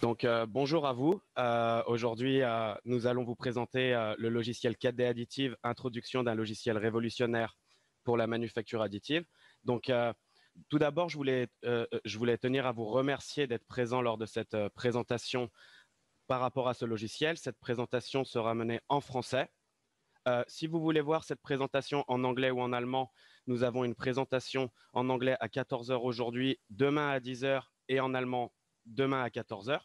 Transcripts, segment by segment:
Bonjour à vous. Aujourd'hui, nous allons vous présenter le logiciel 4D Additive, introduction d'un logiciel révolutionnaire pour la manufacture additive. Donc, tout d'abord, je voulais tenir à vous remercier d'être présent lors de cette présentation par rapport à ce logiciel. Cette présentation sera menée en français. Si vous voulez voir cette présentation en anglais ou en allemand, nous avons une présentation en anglais à 14 heures aujourd'hui, demain à 10 heures et en allemand demain à 14 heures.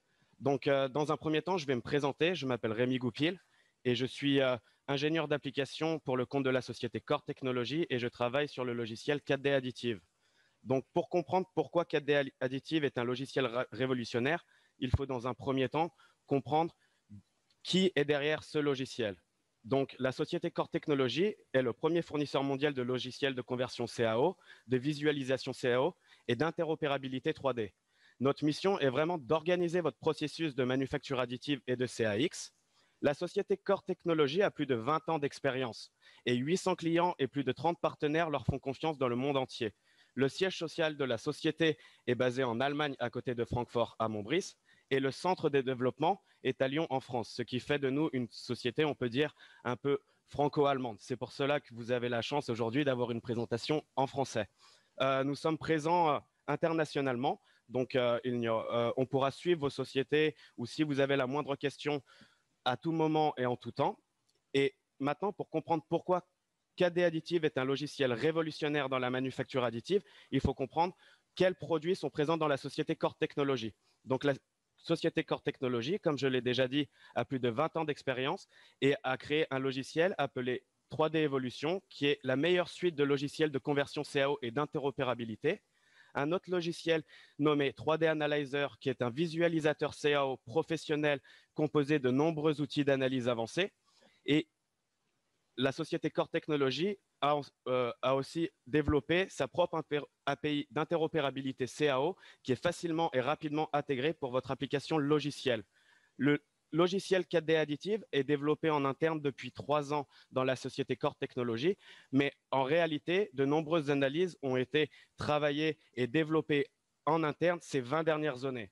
Dans un premier temps, je vais me présenter. Je m'appelle Rémi Goupil et je suis ingénieur d'application pour le compte de la société Core Technologies et je travaille sur le logiciel 4D Additive. Donc, pour comprendre pourquoi 4D Additive est un logiciel révolutionnaire, il faut dans un premier temps comprendre qui est derrière ce logiciel. Donc, la société Core Technologies est le premier fournisseur mondial de logiciels de conversion CAO, de visualisation CAO et d'interopérabilité 3D. Notre mission est vraiment d'organiser votre processus de manufacture additive et de CAX. La société Core Technologies a plus de 20 ans d'expérience et 800 clients et plus de 30 partenaires leur font confiance dans le monde entier. Le siège social de la société est basé en Allemagne à côté de Francfort à Montbrison et le centre de développement est à Lyon en France, ce qui fait de nous une société, on peut dire, un peu franco-allemande. C'est pour cela que vous avez la chance aujourd'hui d'avoir une présentation en français. Nous sommes présents internationalement, donc on pourra suivre vos sociétés ou si vous avez la moindre question à tout moment et en tout temps. Et maintenant, pour comprendre pourquoi 4D Additive est un logiciel révolutionnaire dans la manufacture additive, il faut comprendre quels produits sont présents dans la société Core Technologies. Donc la société Core Technologies, comme je l'ai déjà dit, a plus de 20 ans d'expérience et a créé un logiciel appelé 3D Evolution, qui est la meilleure suite de logiciels de conversion CAO et d'interopérabilité. Un autre logiciel nommé 3D Analyzer, qui est un visualisateur CAO professionnel composé de nombreux outils d'analyse avancés. Et la société Core Technologies a aussi développé sa propre API d'interopérabilité CAO qui est facilement et rapidement intégrée pour votre application logicielle. Le logiciel 4D Additive est développé en interne depuis 3 ans dans la société Core Technologies, mais en réalité, de nombreuses analyses ont été travaillées et développées en interne ces 20 dernières années.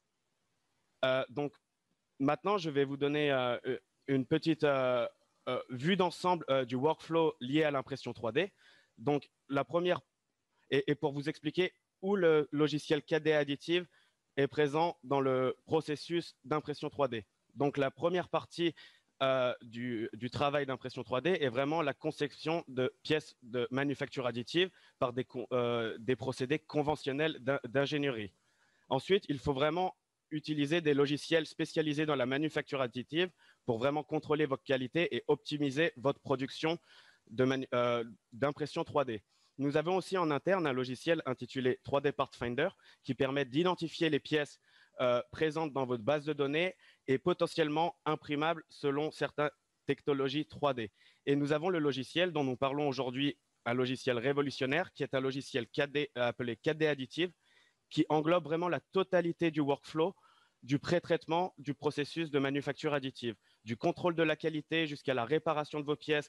Donc, maintenant, je vais vous donner une petite vue d'ensemble du workflow lié à l'impression 3D. Donc, la première, et pour vous expliquer où le logiciel 4D Additive est présent dans le processus d'impression 3D. Donc, la première partie du travail d'impression 3D est vraiment la conception de pièces de manufacture additive par des procédés conventionnels d'ingénierie. Ensuite, il faut vraiment utiliser des logiciels spécialisés dans la manufacture additive pour vraiment contrôler votre qualité et optimiser votre production d'impression 3D. Nous avons aussi en interne un logiciel intitulé 3D Pathfinder qui permet d'identifier les pièces présentes dans votre base de données et potentiellement imprimables selon certaines technologies 3D. Et nous avons le logiciel dont nous parlons aujourd'hui, un logiciel révolutionnaire qui est un logiciel 4D, appelé 4D Additive, qui englobe vraiment la totalité du workflow, du pré-traitement, du processus de manufacture additive, du contrôle de la qualité jusqu'à la réparation de vos pièces,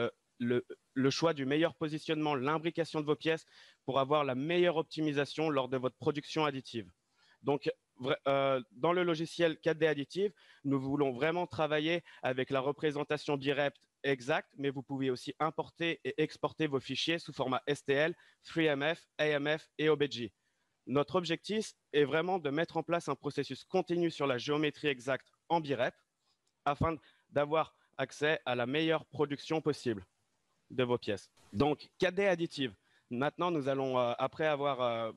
le choix du meilleur positionnement, l'imbrication de vos pièces pour avoir la meilleure optimisation lors de votre production additive. Donc, dans le logiciel 4D Additive, nous voulons vraiment travailler avec la représentation direct exacte, mais vous pouvez aussi importer et exporter vos fichiers sous format STL, 3MF, AMF et OBJ. Notre objectif est vraiment de mettre en place un processus continu sur la géométrie exacte en BIREP afin d'avoir accès à la meilleure production possible de vos pièces. Donc, 4D Additive. Maintenant, nous allons, après avoir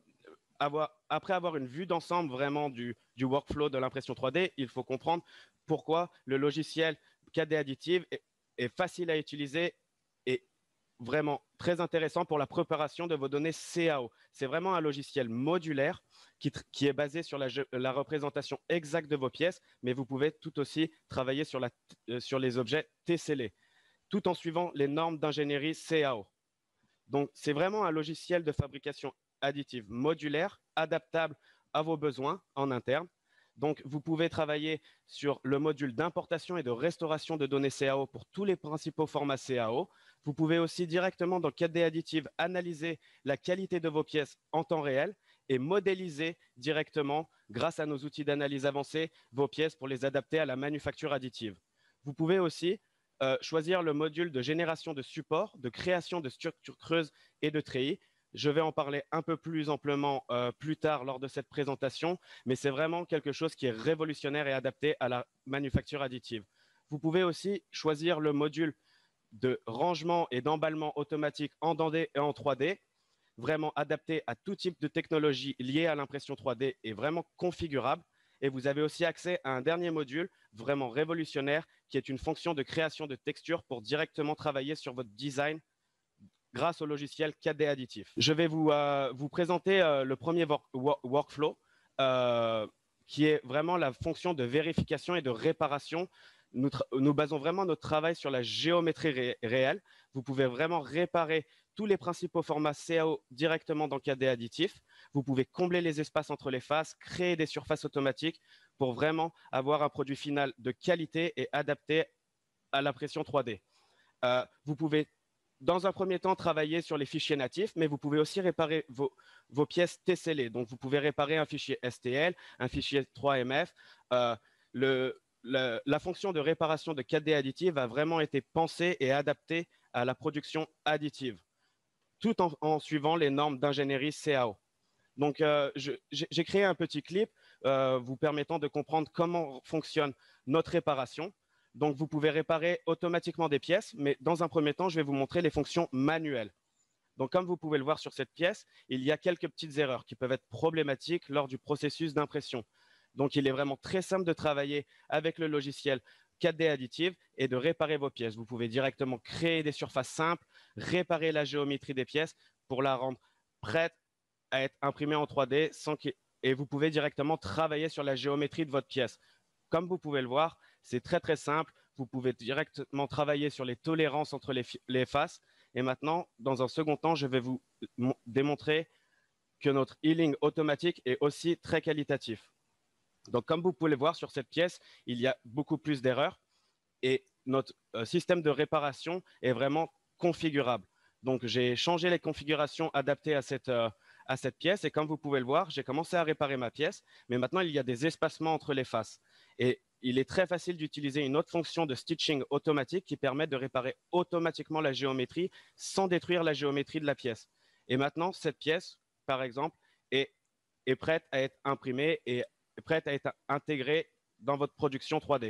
une vue d'ensemble vraiment du workflow de l'impression 3D, il faut comprendre pourquoi le logiciel 4D Additive est facile à utiliser et vraiment très intéressant pour la préparation de vos données CAO. C'est vraiment un logiciel modulaire qui est basé sur la représentation exacte de vos pièces, mais vous pouvez tout aussi travailler sur les objets tessellés, tout en suivant les normes d'ingénierie CAO. Donc, c'est vraiment un logiciel de fabrication additive modulaire, adaptable à vos besoins en interne. Donc, vous pouvez travailler sur le module d'importation et de restauration de données CAO pour tous les principaux formats CAO. Vous pouvez aussi directement dans 4D Additive analyser la qualité de vos pièces en temps réel et modéliser directement, grâce à nos outils d'analyse avancés, vos pièces pour les adapter à la manufacture additive. Vous pouvez aussi choisir le module de génération de support, de création de structures creuses et de treillis. Je vais en parler un peu plus amplement plus tard lors de cette présentation, mais c'est vraiment quelque chose qui est révolutionnaire et adapté à la manufacture additive. Vous pouvez aussi choisir le module de rangement et d'emballement automatique en 2D et en 3D, vraiment adapté à tout type de technologie liée à l'impression 3D et vraiment configurable. Et vous avez aussi accès à un dernier module vraiment révolutionnaire qui est une fonction de création de textures pour directement travailler sur votre design grâce au logiciel 4D additif. Je vais vous présenter le premier workflow qui est vraiment la fonction de vérification et de réparation. Nous basons vraiment notre travail sur la géométrie réelle. Vous pouvez vraiment réparer tous les principaux formats CAO directement dans 4D additif. Vous pouvez combler les espaces entre les faces, créer des surfaces automatiques pour vraiment avoir un produit final de qualité et adapté à l'impression 3D. Vous pouvez, dans un premier temps, travailler sur les fichiers natifs, mais vous pouvez aussi réparer vos pièces tessellées. Donc, vous pouvez réparer un fichier STL, un fichier 3MF. La fonction de réparation de 4D additive a vraiment été pensée et adaptée à la production additive, tout en suivant les normes d'ingénierie CAO. Donc, j'ai créé un petit clip vous permettant de comprendre comment fonctionne notre réparation. Donc, vous pouvez réparer automatiquement des pièces, mais dans un premier temps, je vais vous montrer les fonctions manuelles. Donc, comme vous pouvez le voir sur cette pièce, il y a quelques petites erreurs qui peuvent être problématiques lors du processus d'impression. Donc, il est vraiment très simple de travailler avec le logiciel 4D Additive et de réparer vos pièces. Vous pouvez directement créer des surfaces simples, réparer la géométrie des pièces pour la rendre prête à être imprimée en 3D et vous pouvez directement travailler sur la géométrie de votre pièce. Comme vous pouvez le voir, c'est très très simple. Vous pouvez directement travailler sur les tolérances entre les faces. Et maintenant, dans un second temps, je vais vous démontrer que notre healing automatique est aussi très qualitatif. Donc, comme vous pouvez le voir sur cette pièce, il y a beaucoup plus d'erreurs et notre système de réparation est vraiment configurable. Donc, j'ai changé les configurations adaptées à cette pièce et comme vous pouvez le voir, j'ai commencé à réparer ma pièce, mais maintenant, il y a des espacements entre les faces. Et il est très facile d'utiliser une autre fonction de stitching automatique qui permet de réparer automatiquement la géométrie sans détruire la géométrie de la pièce. Et maintenant, cette pièce, par exemple, est prête à être imprimée et prête à être intégrée dans votre production 3D.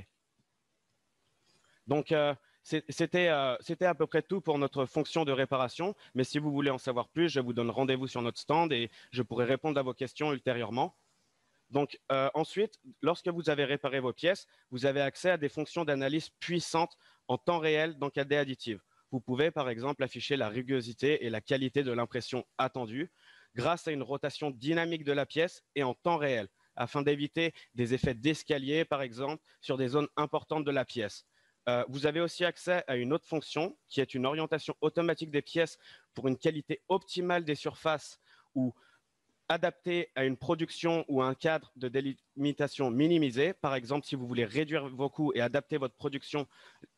Donc, c'était à peu près tout pour notre fonction de réparation. Mais si vous voulez en savoir plus, je vous donne rendez-vous sur notre stand et je pourrai répondre à vos questions ultérieurement. Donc, ensuite, lorsque vous avez réparé vos pièces, vous avez accès à des fonctions d'analyse puissantes en temps réel dans 4D Additive. Vous pouvez, par exemple, afficher la rugosité et la qualité de l'impression attendue grâce à une rotation dynamique de la pièce et en temps réel, afin d'éviter des effets d'escalier, par exemple, sur des zones importantes de la pièce. Vous avez aussi accès à une autre fonction qui est une orientation automatique des pièces pour une qualité optimale des surfaces ou adaptée à une production ou un cadre de délimitation minimisé. Par exemple, si vous voulez réduire vos coûts et adapter votre production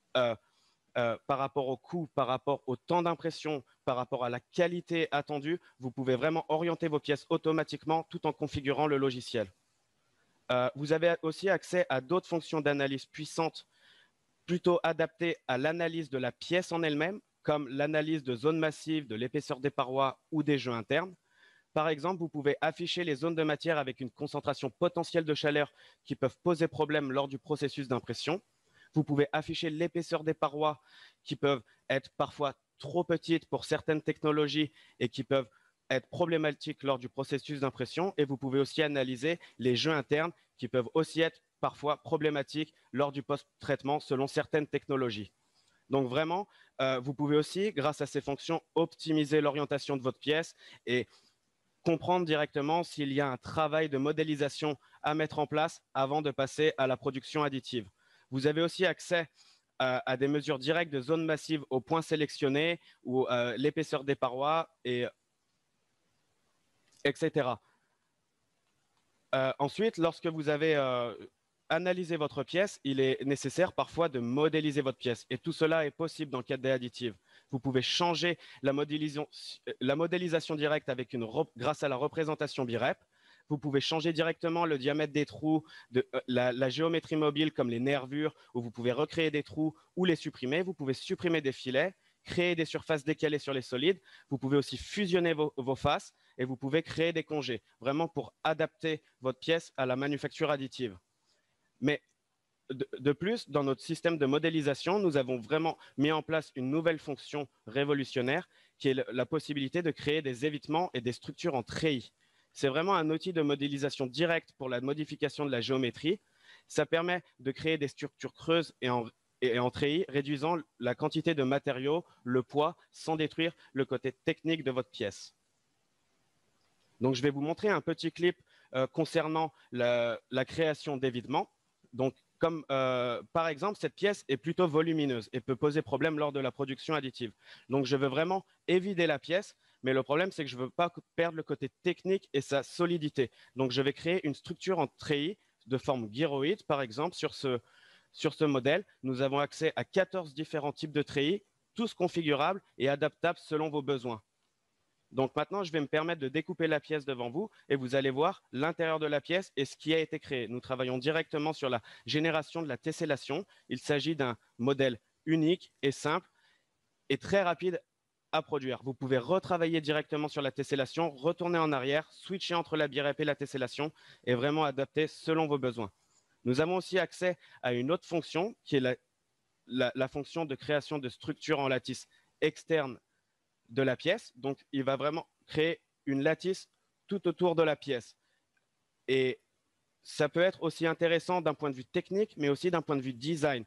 par rapport aux coûts, par rapport au temps d'impression, par rapport à la qualité attendue, vous pouvez vraiment orienter vos pièces automatiquement tout en configurant le logiciel. Vous avez aussi accès à d'autres fonctions d'analyse puissantes plutôt adaptées à l'analyse de la pièce en elle-même, comme l'analyse de zones massives, de l'épaisseur des parois ou des jeux internes. Par exemple, vous pouvez afficher les zones de matière avec une concentration potentielle de chaleur qui peuvent poser problème lors du processus d'impression. Vous pouvez afficher l'épaisseur des parois qui peuvent être parfois trop petites pour certaines technologies et qui peuvent être problématiques lors du processus d'impression. Et vous pouvez aussi analyser les jeux internes qui peuvent aussi être parfois problématiques lors du post-traitement selon certaines technologies. Donc vraiment, vous pouvez aussi, grâce à ces fonctions, optimiser l'orientation de votre pièce et comprendre directement s'il y a un travail de modélisation à mettre en place avant de passer à la production additive. Vous avez aussi accès à des mesures directes de zones massives aux points sélectionnés ou l'épaisseur des parois, etc. Ensuite, lorsque vous avez analysé votre pièce, il est nécessaire parfois de modéliser votre pièce. Et tout cela est possible dans 4D Additive. Vous pouvez changer la modélisation directe grâce à la représentation birep. Vous pouvez changer directement le diamètre des trous, la géométrie mobile comme les nervures, où vous pouvez recréer des trous ou les supprimer. Vous pouvez supprimer des filets, créer des surfaces décalées sur les solides. Vous pouvez aussi fusionner vos faces et vous pouvez créer des congés, vraiment pour adapter votre pièce à la manufacture additive. Mais de plus, dans notre système de modélisation, nous avons vraiment mis en place une nouvelle fonction révolutionnaire qui est la possibilité de créer des évitements et des structures en treillis. C'est vraiment un outil de modélisation directe pour la modification de la géométrie. Ça permet de créer des structures creuses et en treillis, réduisant la quantité de matériaux, le poids, sans détruire le côté technique de votre pièce. Donc, je vais vous montrer un petit clip concernant la création d'évitements. Donc, comme par exemple, cette pièce est plutôt volumineuse et peut poser problème lors de la production additive. Donc, je veux vraiment évider la pièce, mais le problème, c'est que je ne veux pas perdre le côté technique et sa solidité. Donc, je vais créer une structure en treillis de forme gyroïde, par exemple, sur ce modèle. Nous avons accès à 14 différents types de treillis, tous configurables et adaptables selon vos besoins. Donc maintenant, je vais me permettre de découper la pièce devant vous et vous allez voir l'intérieur de la pièce et ce qui a été créé. Nous travaillons directement sur la génération de la tessellation. Il s'agit d'un modèle unique et simple et très rapide à produire. Vous pouvez retravailler directement sur la tessellation, retourner en arrière, switcher entre la birep et la tessellation et vraiment adapter selon vos besoins. Nous avons aussi accès à une autre fonction qui est la fonction de création de structures en lattice externe de la pièce. Donc, il va vraiment créer une lattice tout autour de la pièce. Et ça peut être aussi intéressant d'un point de vue technique, mais aussi d'un point de vue design.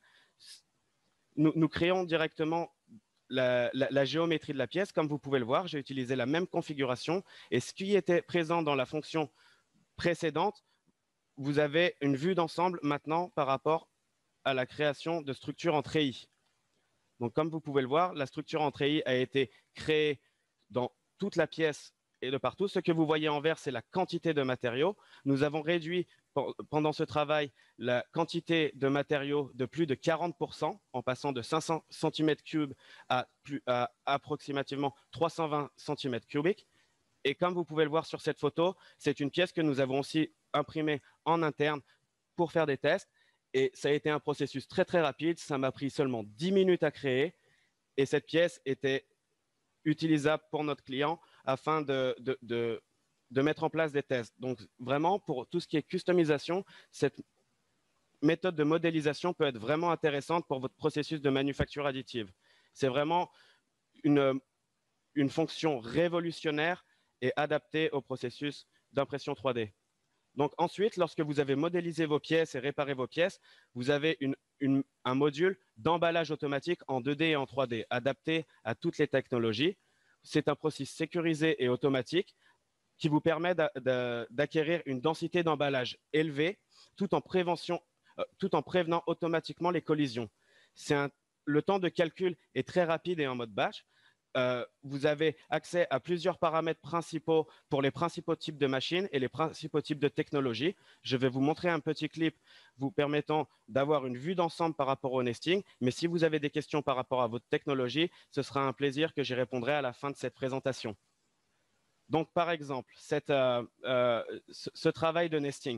Nous créons directement la géométrie de la pièce. Comme vous pouvez le voir, j'ai utilisé la même configuration. Et ce qui était présent dans la fonction précédente, vous avez une vue d'ensemble maintenant par rapport à la création de structures en treillis. Donc, comme vous pouvez le voir, la structure en treillis a été créée dans toute la pièce et de partout. Ce que vous voyez en vert, c'est la quantité de matériaux. Nous avons réduit pendant ce travail la quantité de matériaux de plus de 40%, en passant de 500 cm3 à approximativement 320 cm3. Et comme vous pouvez le voir sur cette photo, c'est une pièce que nous avons aussi imprimée en interne pour faire des tests. Et ça a été un processus très, très rapide. Ça m'a pris seulement 10 minutes à créer. Et cette pièce était utilisable pour notre client afin de mettre en place des tests. Donc, vraiment, pour tout ce qui est customisation, cette méthode de modélisation peut être vraiment intéressante pour votre processus de manufacture additive. C'est vraiment une fonction révolutionnaire et adaptée au processus d'impression 3D. Donc ensuite, lorsque vous avez modélisé vos pièces et réparé vos pièces, vous avez un module d'emballage automatique en 2D et en 3D, adapté à toutes les technologies. C'est un processus sécurisé et automatique qui vous permet d'acquérir une densité d'emballage élevée tout en prévenant automatiquement les collisions. Le temps de calcul est très rapide et en mode batch. Vous avez accès à plusieurs paramètres principaux pour les principaux types de machines et les principaux types de technologies. Je vais vous montrer un petit clip vous permettant d'avoir une vue d'ensemble par rapport au nesting. Mais si vous avez des questions par rapport à votre technologie, ce sera un plaisir que j'y répondrai à la fin de cette présentation. Donc, par exemple, ce travail de nesting,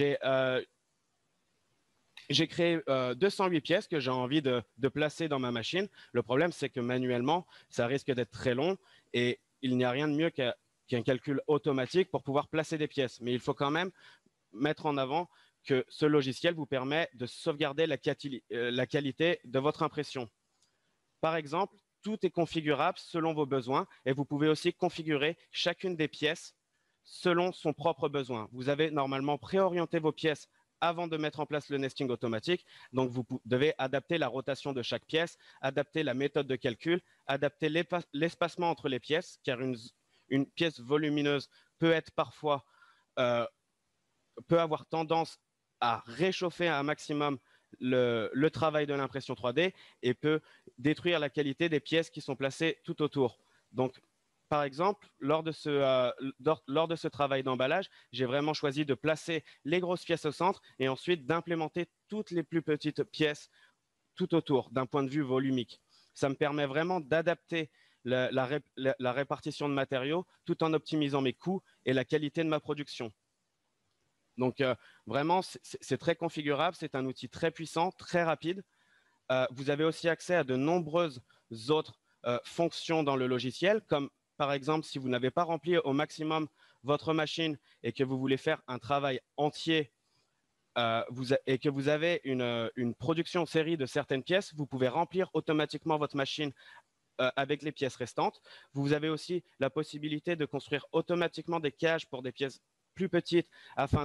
j'ai créé 208 pièces que j'ai envie de placer dans ma machine. Le problème, c'est que manuellement, ça risque d'être très long et il n'y a rien de mieux qu'un calcul automatique pour pouvoir placer des pièces. Mais il faut quand même mettre en avant que ce logiciel vous permet de sauvegarder la qualité de votre impression. Par exemple, tout est configurable selon vos besoins et vous pouvez aussi configurer chacune des pièces selon son propre besoin. Vous avez normalement préorienté vos pièces avant de mettre en place le nesting automatique. Donc, vous devez adapter la rotation de chaque pièce, adapter la méthode de calcul, adapter l'espacement entre les pièces, car une pièce volumineuse peut être parfois, peut avoir tendance à réchauffer un maximum le travail de l'impression 3D et peut détruire la qualité des pièces qui sont placées tout autour. Donc, par exemple, lors de ce travail d'emballage, j'ai vraiment choisi de placer les grosses pièces au centre et ensuite d'implémenter toutes les plus petites pièces tout autour d'un point de vue volumique. Ça me permet vraiment d'adapter la répartition de matériaux tout en optimisant mes coûts et la qualité de ma production. Donc, vraiment, c'est très configurable. C'est un outil très puissant, très rapide. Vous avez aussi accès à de nombreuses autres fonctions dans le logiciel, comme par exemple, si vous n'avez pas rempli au maximum votre machine et que vous voulez faire un travail entier et que vous avez une production série de certaines pièces, vous pouvez remplir automatiquement votre machine avec les pièces restantes. Vous avez aussi la possibilité de construire automatiquement des cages pour des pièces plus petites afin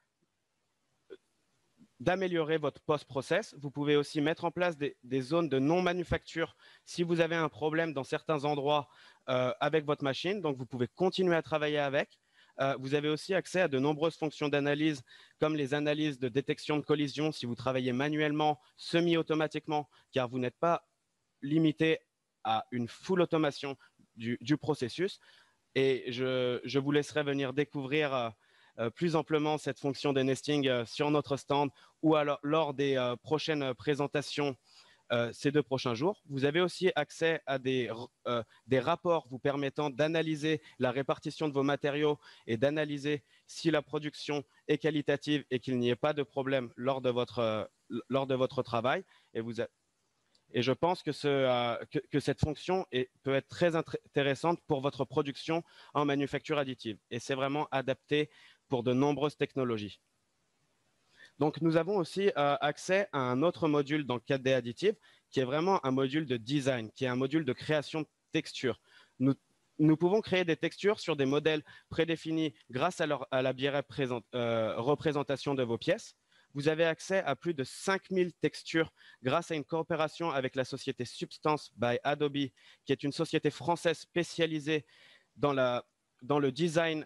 d'améliorer votre post-process. Vous pouvez aussi mettre en place des zones de non-manufacture si vous avez un problème dans certains endroits avec votre machine. Donc, vous pouvez continuer à travailler avec. Vous avez aussi accès à de nombreuses fonctions d'analyse, comme les analyses de détection de collision si vous travaillez manuellement, semi-automatiquement, car vous n'êtes pas limité à une full automation du processus. Et je vous laisserai venir découvrir plus amplement cette fonction de nesting sur notre stand ou alors lors des prochaines présentations ces 2 prochains jours. Vous avez aussi accès à des rapports vous permettant d'analyser la répartition de vos matériaux et d'analyser si la production est qualitative et qu'il n'y ait pas de problème lors de votre travail. Et je pense que cette fonction peut être très intéressante pour votre production en manufacture additive. Et c'est vraiment adapté pour de nombreuses technologies. Donc, nous avons aussi accès à un autre module dans 4D Additive, qui est vraiment un module de design, qui est un module de création de textures. Nous pouvons créer des textures sur des modèles prédéfinis grâce à la biais représentation de vos pièces. Vous avez accès à plus de 5000 textures grâce à une coopération avec la société Substance by Adobe, qui est une société française spécialisée dans le design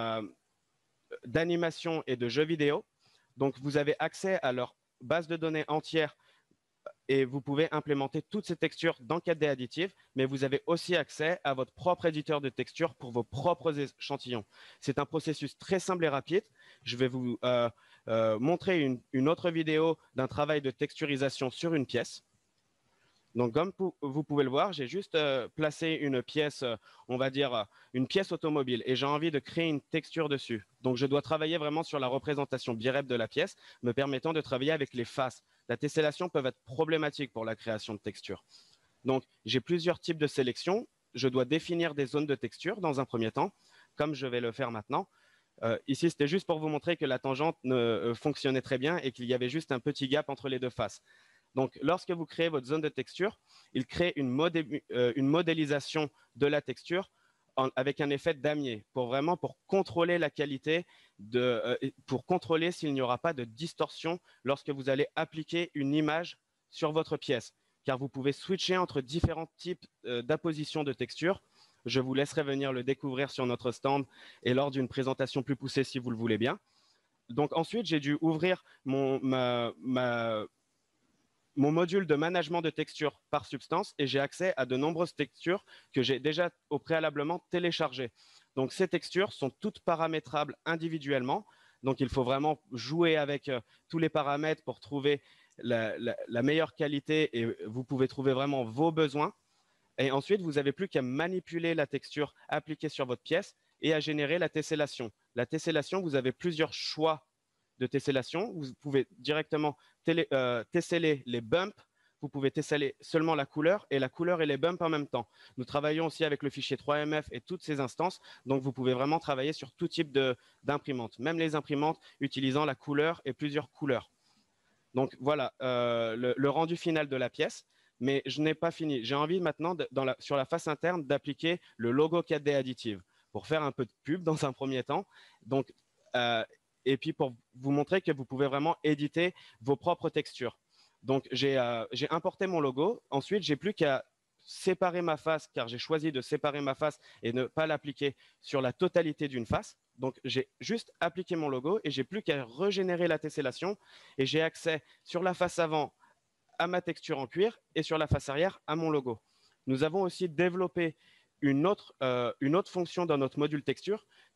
d'animation et de jeux vidéo. Donc, vous avez accès à leur base de données entière et vous pouvez implémenter toutes ces textures dans 4D Additive, mais vous avez aussi accès à votre propre éditeur de textures pour vos propres échantillons. C'est un processus très simple et rapide. Je vais vous montrer une autre vidéo d'un travail de texturisation sur une pièce. Donc, comme vous pouvez le voir, j'ai juste placé une pièce, on va dire une pièce automobile, et j'ai envie de créer une texture dessus. Donc, je dois travailler vraiment sur la représentation birep de la pièce, me permettant de travailler avec les faces. La tessellation peut être problématique pour la création de textures. Donc, j'ai plusieurs types de sélection. Je dois définir des zones de texture dans un premier temps, comme je vais le faire maintenant. Ici, c'était juste pour vous montrer que la tangente fonctionnait très bien et qu'il y avait juste un petit gap entre les 2 faces. Donc, lorsque vous créez votre zone de texture, il crée une modélisation de la texture avec un effet damier pour contrôler la qualité, pour contrôler s'il n'y aura pas de distorsion lorsque vous allez appliquer une image sur votre pièce. Car vous pouvez switcher entre différents types d'apposition de texture. Je vous laisserai venir le découvrir sur notre stand et lors d'une présentation plus poussée si vous le voulez bien. Donc ensuite, j'ai dû ouvrir mon module de management de textures par Substance et j'ai accès à de nombreuses textures que j'ai déjà au préalablement téléchargées. Donc, ces textures sont toutes paramétrables individuellement. Donc, il faut vraiment jouer avec tous les paramètres pour trouver la meilleure qualité et vous pouvez trouver vraiment vos besoins. Et ensuite, vous n'avez plus qu'à manipuler la texture appliquée sur votre pièce et à générer la tessellation. La tessellation, vous avez plusieurs choix de tessellation. Vous pouvez directement tesseller les bumps. Vous pouvez tesseller seulement la couleur et les bumps en même temps. Nous travaillons aussi avec le fichier 3MF et toutes ces instances. Donc, vous pouvez vraiment travailler sur tout type d'imprimante, même les imprimantes utilisant la couleur et plusieurs couleurs. Donc, voilà le rendu final de la pièce. Mais je n'ai pas fini. J'ai envie maintenant, sur la face interne, d'appliquer le logo 4D Additive pour faire un peu de pub dans un premier temps. Donc, et puis pour vous montrer que vous pouvez vraiment éditer vos propres textures. Donc, j'ai importé mon logo. Ensuite, j'ai plus qu'à séparer ma face, car j'ai choisi de séparer ma face et ne pas l'appliquer sur la totalité d'une face. Donc, j'ai juste appliqué mon logo et j'ai plus qu'à régénérer la tessellation. Et j'ai accès sur la face avant à ma texture en cuir et sur la face arrière à mon logo. Nous avons aussi développé une autre fonction dans notre module texture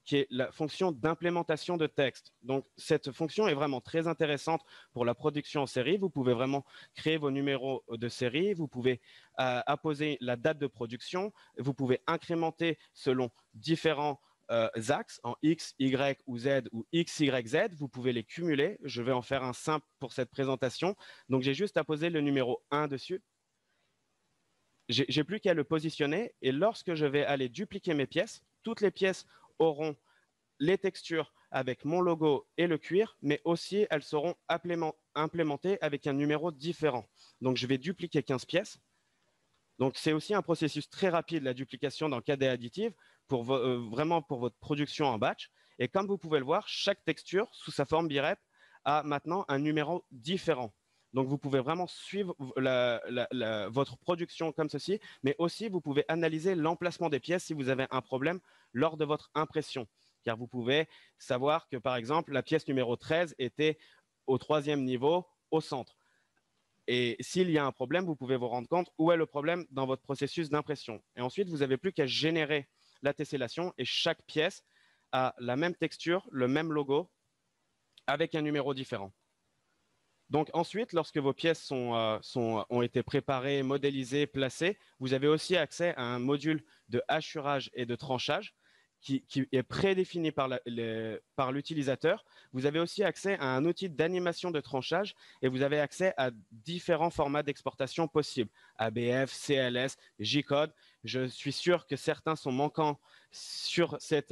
qui est la fonction d'implémentation de texte. Donc, cette fonction est vraiment très intéressante pour la production en série. Vous pouvez vraiment créer vos numéros de série, vous pouvez apposer la date de production, vous pouvez incrémenter selon différents axes en X, Y ou Z ou X, Y, Z. Vous pouvez les cumuler. Je vais en faire un simple pour cette présentation. Donc, j'ai juste apposé le numéro 1 dessus. J'ai plus qu'à le positionner et lorsque je vais aller dupliquer mes pièces, toutes les pièces auront les textures avec mon logo et le cuir, mais aussi elles seront implémentées avec un numéro différent. Donc, je vais dupliquer 15 pièces. Donc, c'est aussi un processus très rapide, la duplication dans KDE Additive, vraiment pour votre production en batch. Et comme vous pouvez le voir, chaque texture, sous sa forme birep, a maintenant un numéro différent. Donc, vous pouvez vraiment suivre votre production comme ceci, mais aussi, vous pouvez analyser l'emplacement des pièces si vous avez un problème lors de votre impression. Car vous pouvez savoir que, par exemple, la pièce numéro 13 était au 3e niveau, au centre. Et s'il y a un problème, vous pouvez vous rendre compte où est le problème dans votre processus d'impression. Et ensuite, vous n'avez plus qu'à générer la tessellation et chaque pièce a la même texture, le même logo, avec un numéro différent. Donc ensuite, lorsque vos pièces ont été préparées, modélisées, placées, vous avez aussi accès à un module de hachurage et de tranchage qui est prédéfini par l'utilisateur. Vous avez aussi accès à un outil d'animation de tranchage et vous avez accès à différents formats d'exportation possibles. ABF, CLS, J-code. Je suis sûr que certains sont manquants sur cette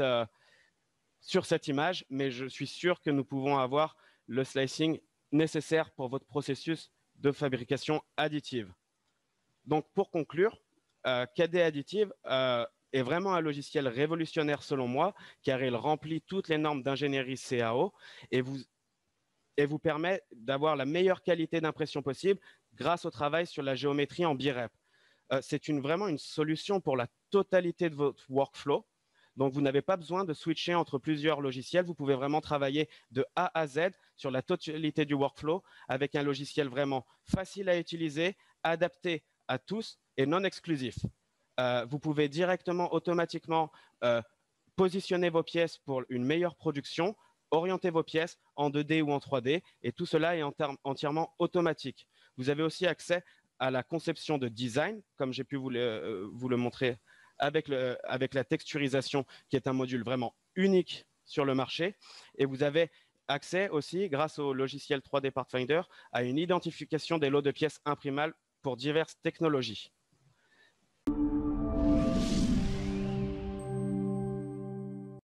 image, mais je suis sûr que nous pouvons avoir le slicing nécessaire pour votre processus de fabrication additive. Donc, pour conclure, KDE Additive est vraiment un logiciel révolutionnaire selon moi, car il remplit toutes les normes d'ingénierie CAO et vous permet d'avoir la meilleure qualité d'impression possible grâce au travail sur la géométrie en birep. C'est vraiment une solution pour la totalité de votre workflow. Donc, vous n'avez pas besoin de switcher entre plusieurs logiciels. Vous pouvez vraiment travailler de A à Z sur la totalité du workflow avec un logiciel vraiment facile à utiliser, adapté à tous et non exclusif. Vous pouvez directement, automatiquement positionner vos pièces pour une meilleure production, orienter vos pièces en 2D ou en 3D et tout cela est entièrement automatique. Vous avez aussi accès à la conception de design, comme j'ai pu vous le montrer avec la texturisation, qui est un module vraiment unique sur le marché. Et vous avez accès aussi, grâce au logiciel 3D Part Finder, à une identification des lots de pièces imprimables pour diverses technologies.